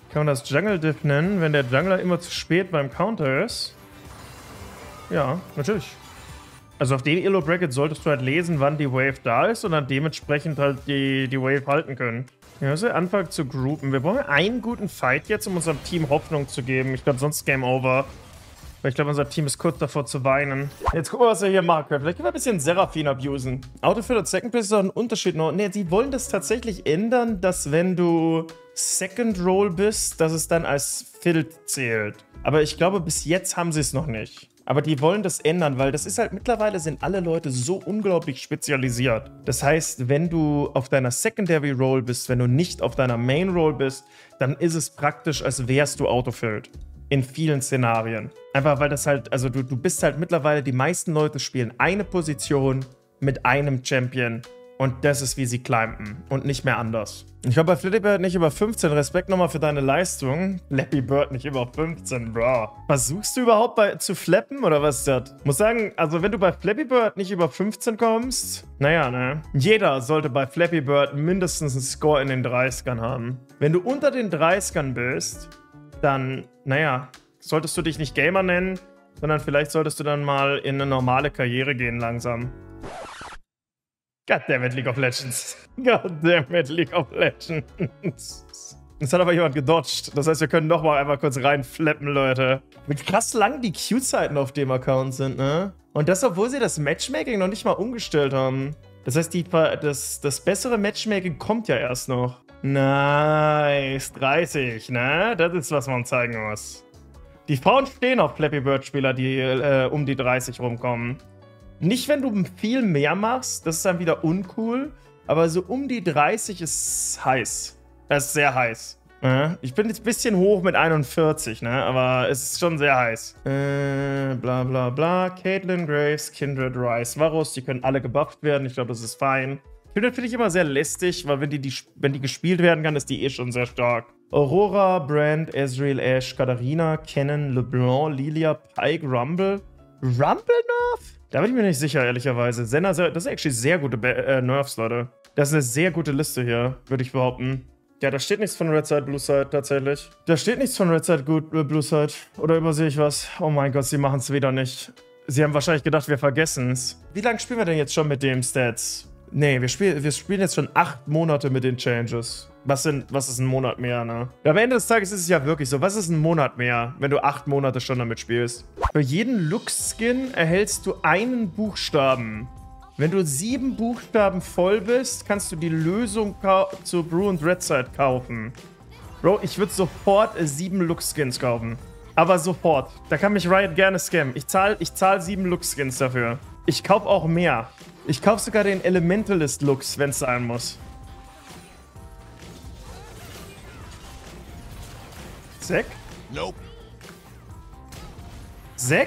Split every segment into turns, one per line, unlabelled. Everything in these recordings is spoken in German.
Kann man das Jungle Diff nennen, wenn der Jungler immer zu spät beim Counter ist? Ja, natürlich. Also auf dem Elo Bracket solltest du halt lesen, wann die Wave da ist und dann dementsprechend halt die Wave halten können. Ja, also anfangen zu groupen. Wir brauchen einen guten Fight jetzt, um unserem Team Hoffnung zu geben. Ich glaube, sonst Game Over. Weil ich glaube, unser Team ist kurz davor zu weinen. Jetzt gucken wir, was er hier macht. Vielleicht können wir ein bisschen Seraphine abusen. Autofill und Second Place ist auch ein Unterschied noch. Ne, sie wollen das tatsächlich ändern, dass wenn du Second Roll bist, dass es dann als Field zählt. Aber ich glaube, bis jetzt haben sie es noch nicht. Aber die wollen das ändern, weil das ist halt, mittlerweile sind alle Leute so unglaublich spezialisiert. Das heißt, wenn du auf deiner Secondary Roll bist, wenn du nicht auf deiner Main Roll bist, dann ist es praktisch, als wärst du Autofilled. In vielen Szenarien. Einfach weil das halt, also du bist halt mittlerweile, die meisten Leute spielen eine Position mit einem Champion und das ist, wie sie climben und nicht mehr anders. Ich war bei Flappy Bird nicht über 15. Respekt nochmal für deine Leistung. Flappy Bird nicht über 15, bro. Versuchst du überhaupt zu flappen oder was ist das? Muss sagen, also wenn du bei Flappy Bird nicht über 15 kommst, naja, ne? Jeder sollte bei Flappy Bird mindestens einen Score in den 30ern haben. Wenn du unter den 30ern bist, dann, naja, solltest du dich nicht Gamer nennen, sondern vielleicht solltest du dann mal in eine normale Karriere gehen langsam. Goddammit, League of Legends. Goddammit, League of Legends. Jetzt hat aber jemand gedodged. Das heißt, wir können nochmal einmal kurz reinflappen, Leute. Wie krass lang die Q-Zeiten auf dem Account sind, ne? Und das, obwohl sie das Matchmaking noch nicht mal umgestellt haben. Das heißt, das bessere Matchmaking kommt ja erst noch. Nice, 30, ne? Das ist, was man zeigen muss. Die Frauen stehen auf Flappy Bird-Spieler, die um die 30 rumkommen. Nicht, wenn du viel mehr machst, das ist dann wieder uncool, aber so um die 30 ist heiß. Das ist sehr heiß. Ich bin jetzt ein bisschen hoch mit 41, ne? Aber es ist schon sehr heiß. Bla bla bla. Caitlyn, Graves, Kindred, Rice, Varus, die können alle gebufft werden. Ich glaube, das ist fein. Kindred finde ich immer sehr lästig, weil wenn die gespielt werden kann, ist die eh schon sehr stark. Aurora, Brand, Ezreal, Ashe, Katharina, Kennen, LeBlanc, Lilia, Pyke, Rumble. Rumble Nerf? Da bin ich mir nicht sicher, ehrlicherweise. Senna, das sind actually sehr gute Nerfs, Leute. Das ist eine sehr gute Liste hier, würde ich behaupten. Ja, da steht nichts von Red Side, Blue Side, tatsächlich. Da steht nichts von Red Side, Blue Side. Oder übersehe ich was? Oh mein Gott, sie machen es wieder nicht. Sie haben wahrscheinlich gedacht, wir vergessen es. Wie lange spielen wir denn jetzt schon mit dem Stats? Nee, wir spielen jetzt schon 8 Monate mit den Changes. Was ist ein Monat mehr, ne? Ja, am Ende des Tages ist es ja wirklich so. Was ist ein Monat mehr, wenn du 8 Monate schon damit spielst? Für jeden Lux-Skin erhältst du einen Buchstaben. Wenn du 7 Buchstaben voll bist, kannst du die Lösung zu Brew und Red Side kaufen. Bro, ich würde sofort 7 Lux-Skins kaufen. Aber sofort. Da kann mich Riot gerne scammen. Ich zahl 7 Lux-Skins dafür. Ich kaufe auch mehr. Ich kaufe sogar den Elementalist-Lux, wenn es sein muss. Zack?
Nope.
Zack?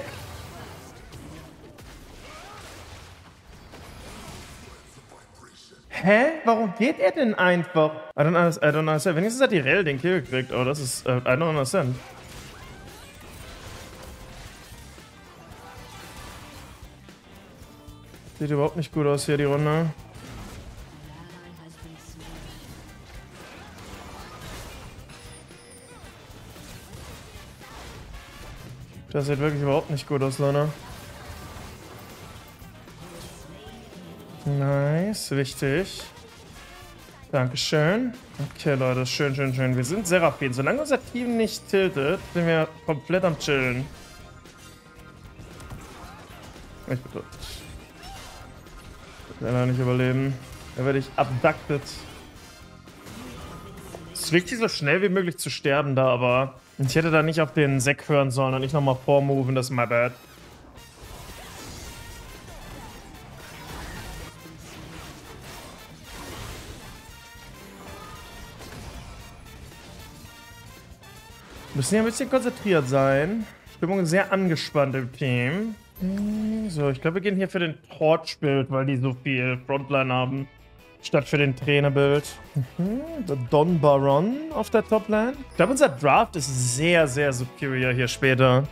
Hä? Warum geht er denn einfach? I don't understand. Wenigstens hat die Rell den Kill gekriegt. Oh, das ist... I don't understand. Sieht überhaupt nicht gut aus hier, die Runde. Das sieht wirklich überhaupt nicht gut aus, Leute. Nice, wichtig. Dankeschön. Okay, Leute, schön, schön, schön. Wir sind Seraphine. Solange unser Team nicht tiltet, sind wir komplett am Chillen. Ich bitte. Ich werde nicht überleben. Da werde ich abducted. Es ist wichtig, so schnell wie möglich zu sterben da, aber ich hätte da nicht auf den Zack hören sollen und nicht nochmal vormoven, das ist my bad. Wir müssen ja ein bisschen konzentriert sein. Stimmung ist sehr angespannt im Team. So, ich glaube, wir gehen hier für den Torch-Bild, weil die so viel Frontline haben. Statt für den Trainer-Bild. Der Don Baron auf der Top-Lane. Ich glaube, unser Draft ist sehr, sehr superior hier später.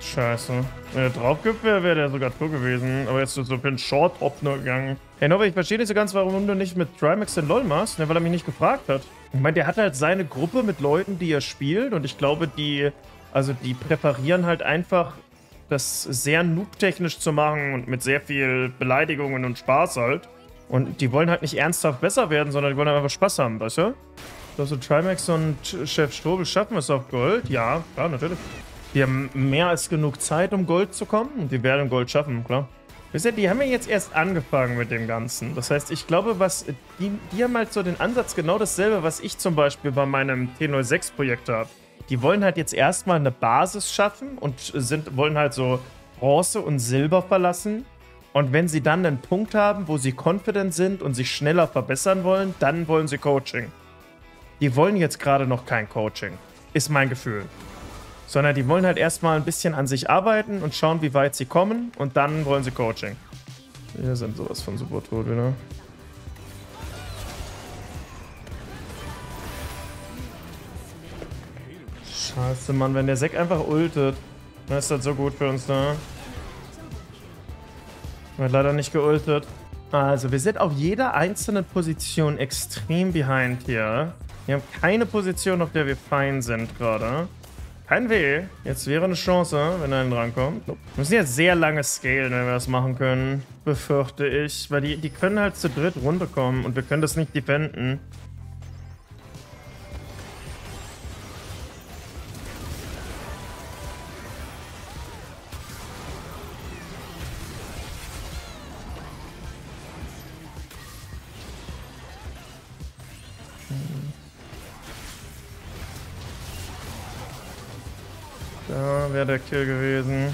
Scheiße. Wenn er drauf gibt, wäre der sogar tot gewesen. Aber jetzt ist so für einen Short-Hop nur gegangen. Hey Nova, ich verstehe nicht so ganz, warum du nicht mit Trimax den LoL machst, ne, weil er mich nicht gefragt hat. Ich meine, der hat halt seine Gruppe mit Leuten, die er spielt. Und ich glaube, die präferieren halt einfach, das sehr noob-technisch zu machen und mit sehr viel Beleidigungen und Spaß halt. Und die wollen halt nicht ernsthaft besser werden, sondern die wollen einfach Spaß haben, weißt du? Also Trimax und Chef Strobel schaffen es auf Gold? Ja, klar, natürlich. Die haben mehr als genug Zeit, um Gold zu kommen und die werden Gold schaffen, klar. Wisst ihr, die haben ja jetzt erst angefangen mit dem Ganzen. Das heißt, ich glaube, die haben halt so den Ansatz genau dasselbe, was ich zum Beispiel bei meinem T06-Projekt habe. Die wollen halt jetzt erstmal eine Basis schaffen und wollen halt so Bronze und Silber verlassen. Und wenn sie dann einen Punkt haben, wo sie confident sind und sich schneller verbessern wollen, dann wollen sie Coaching. Die wollen jetzt gerade noch kein Coaching, ist mein Gefühl. Sondern die wollen halt erstmal ein bisschen an sich arbeiten und schauen, wie weit sie kommen. Und dann wollen sie Coaching. Wir sind sowas von super tot wieder. Scheiße, Mann, wenn der Sek einfach ultet, dann ist das so gut für uns, ne? Wird leider nicht geultet. Also, wir sind auf jeder einzelnen Position extrem behind hier. Wir haben keine Position, auf der wir fein sind gerade. Kein Weh. Jetzt wäre eine Chance, wenn er drankommt. Nope. Wir müssen jetzt sehr lange scalen, wenn wir das machen können. Befürchte ich. Weil die können halt zu dritt runterkommen und wir können das nicht defenden. Da wäre der Kill gewesen.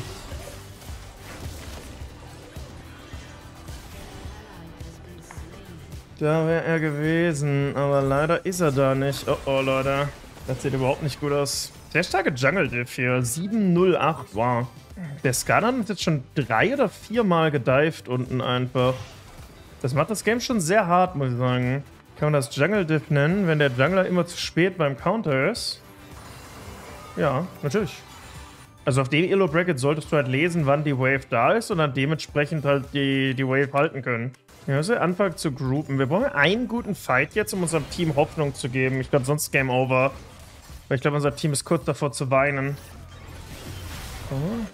Da wäre er gewesen, aber leider ist er da nicht. Oh oh, Leute. Das sieht überhaupt nicht gut aus. Sehr starke Jungle-Diff hier. 708, wow. Der Skarner hat jetzt schon 3 oder 4 Mal gedived unten einfach. Das macht das Game schon sehr hart, muss ich sagen. Kann man das Jungle-Diff nennen, wenn der Jungler immer zu spät beim Counter ist? Ja, natürlich. Also auf dem Elo Bracket solltest du halt lesen, wann die Wave da ist und dann dementsprechend halt die Wave halten können. Ja, also anfangen zu groupen. Wir brauchen einen guten Fight jetzt, um unserem Team Hoffnung zu geben. Ich glaube, sonst Game Over. Weil ich glaube, unser Team ist kurz davor zu weinen. Oh.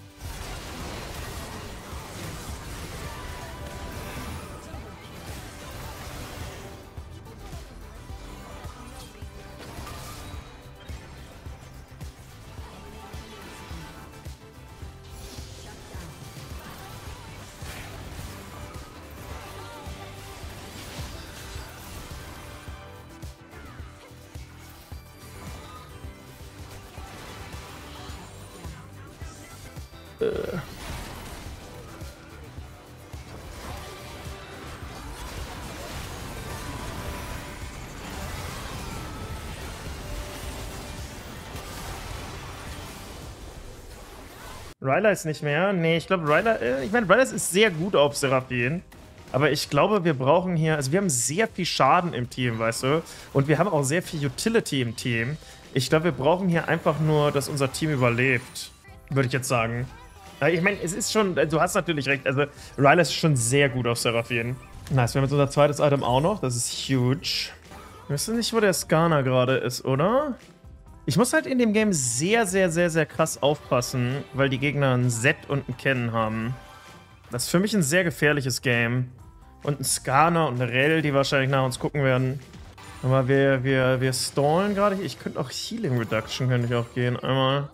Ryla ist nicht mehr. Nee, ich glaube, Ryla. Ich meine, Ryla ist sehr gut auf Seraphine. Aber ich glaube, wir brauchen hier. Also, wir haben sehr viel Schaden im Team, weißt du? Und wir haben auch sehr viel Utility im Team. Ich glaube, wir brauchen hier einfach nur, dass unser Team überlebt. Würde ich jetzt sagen. Ich meine, es ist schon. Du hast natürlich recht. Also, Ryla ist schon sehr gut auf Seraphine. Nice, wir haben jetzt unser zweites Item auch noch. Das ist huge. Wir wissen nicht, wo der Skarner gerade ist, oder? Ich muss halt in dem Game sehr, sehr, sehr, sehr krass aufpassen, weil die Gegner ein Z und ein Ken haben. Das ist für mich ein sehr gefährliches Game. Und ein Skarner und eine Rell, die wahrscheinlich nach uns gucken werden. Aber wir stallen gerade. Ich könnte auch Healing Reduction, könnte ich auch gehen. Einmal.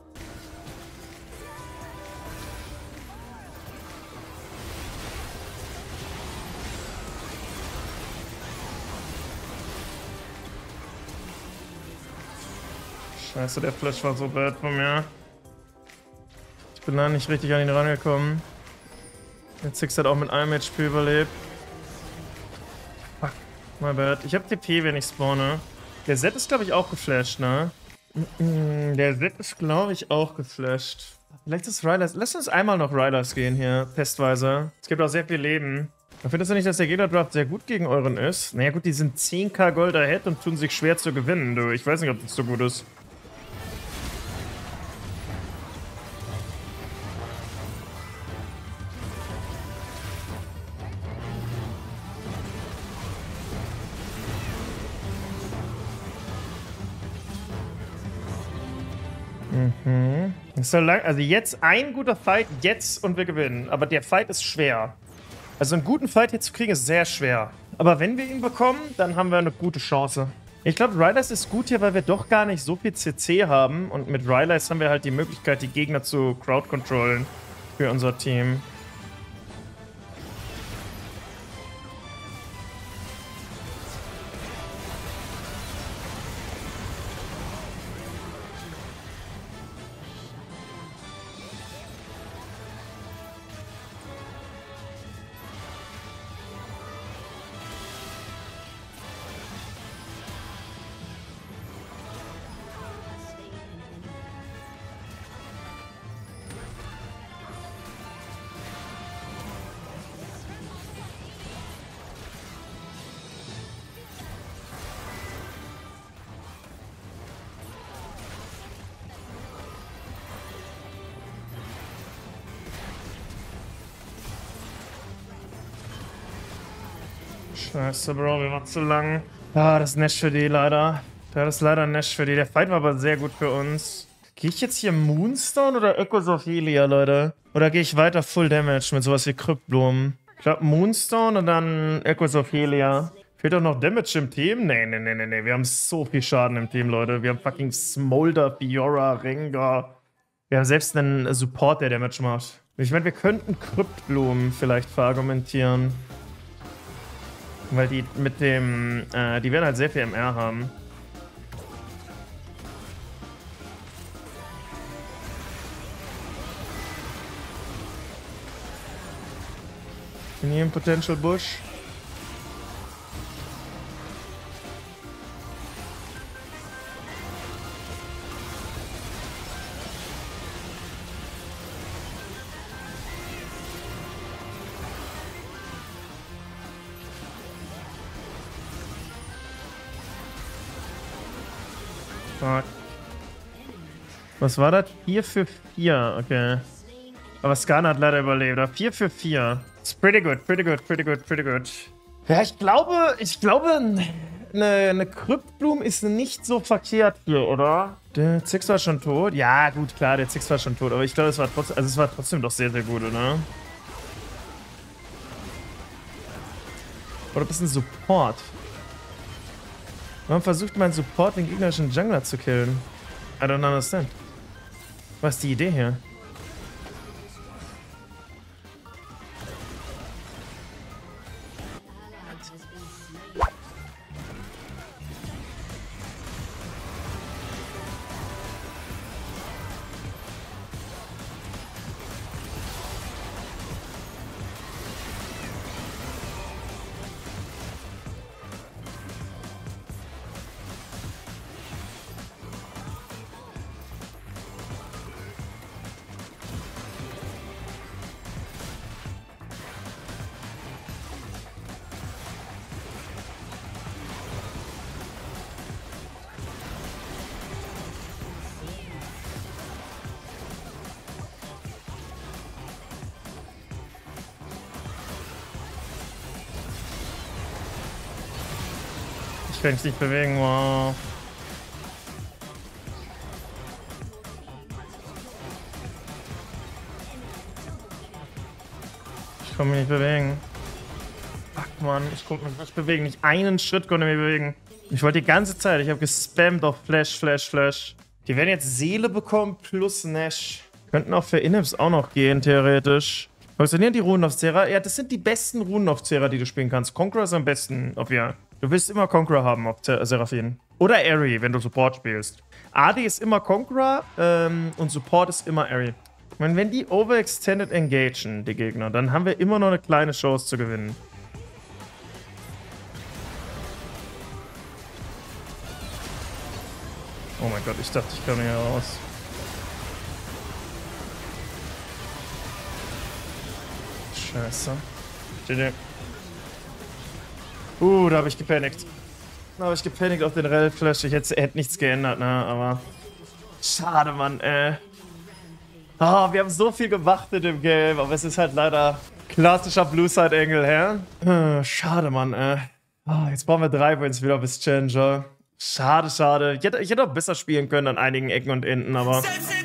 Scheiße, der Flash war so bad von mir. Ich bin da nicht richtig an ihn rangekommen. Der Six hat auch mit einem HP überlebt. Fuck, my bad. Ich hab TP, wenn ich spawne. Der Z ist, glaube ich, auch geflasht, ne? Der Z ist, glaube ich, auch geflasht. Vielleicht ist Rylers. Lass uns einmal noch Rylers gehen hier, testweise. Es gibt auch sehr viel Leben. Findest du nicht, dass der Gegner-Draft sehr gut gegen euren ist? Naja gut, die sind 10k Gold ahead und tun sich schwer zu gewinnen, du. Ich weiß nicht, ob das so gut ist. So lang, also jetzt ein guter Fight, jetzt und wir gewinnen. Aber der Fight ist schwer. Also einen guten Fight hier zu kriegen ist sehr schwer. Aber wenn wir ihn bekommen, dann haben wir eine gute Chance. Ich glaube, Rylai's ist gut hier, weil wir doch gar nicht so viel CC haben. Und mit Rylai's haben wir halt die Möglichkeit, die Gegner zu crowd-controllen für unser Team. Scheiße, Bro, wir waren zu lang. Ah, das ist Nash für die leider. Das ist leider Nash für die. Der Fight war aber sehr gut für uns. Gehe ich jetzt hier Moonstone oder Echoes of Helia, Leute? Oder gehe ich weiter Full Damage mit sowas wie Kryptblumen? Ich glaube Moonstone und dann Echoes of Helia. Fehlt doch noch Damage im Team? Nee. Wir haben so viel Schaden im Team, Leute. Wir haben fucking Smolder, Fiora, Rengar. Wir haben selbst einen Support, der Damage macht. Ich meine, wir könnten Kryptblumen vielleicht verargumentieren. Weil die mit dem, die werden halt sehr viel MR haben. Bin hier im Potential Bush. Fuck. Was war das? 4 für 4, okay. Aber Skarner hat leider überlebt. 4 für 4. It's pretty good. Ja, ich glaube, eine Kryptblume ist nicht so verkehrt hier, oder? Der Zix war schon tot? Ja, gut, klar, der Zix war schon tot. Aber ich glaube, es war trotzdem doch sehr, sehr gut, oder? Oder ein bisschen Support. Warum versucht mein Support den gegnerischen Jungler zu killen? I don't understand. Was ist die Idee hier? Ich kann mich nicht bewegen, wow. Ich kann mich nicht bewegen. Fuck, Mann, ich konnte mich nicht bewegen. Nicht einen Schritt konnte ich mich bewegen. Ich wollte die ganze Zeit, ich habe gespammt auf Flash. Die werden jetzt Seele bekommen plus Nash. Könnten auch für Inhibs auch noch gehen, theoretisch. Funktionieren die Runen auf Zera? Ja, das sind die besten Runen auf Zera, die du spielen kannst. Conqueror ist am besten auf ja. Du willst immer Conqueror haben auf Seraphine. Oder Aerie, wenn du Support spielst. AD ist immer Conqueror und Support ist immer Aerie. Ich meine, wenn die overextended engagen, die Gegner, dann haben wir immer noch eine kleine Chance zu gewinnen. Oh mein Gott, ich dachte, ich komme hier raus. Scheiße. GG. Da habe ich gepanikt. Da habe ich gepanikt auf den Rel-Flash. Ich hätte nichts geändert, ne? Aber schade, Mann, wir haben so viel gewartet im Game, aber es ist halt leider klassischer Blue-Side-Angle, hä? Schade, Mann, jetzt brauchen wir 3 Wins wieder bis Challenger. Schade, schade. Ich hätte auch besser spielen können an einigen Ecken und Enden, aber...